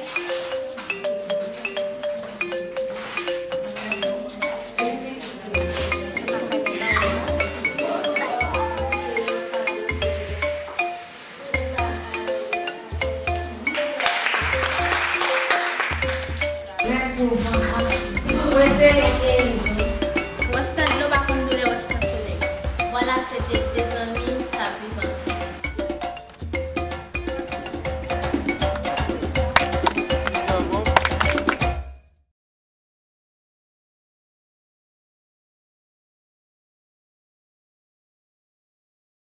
Western, no va a conduire Western Soleil. Voilà, c'était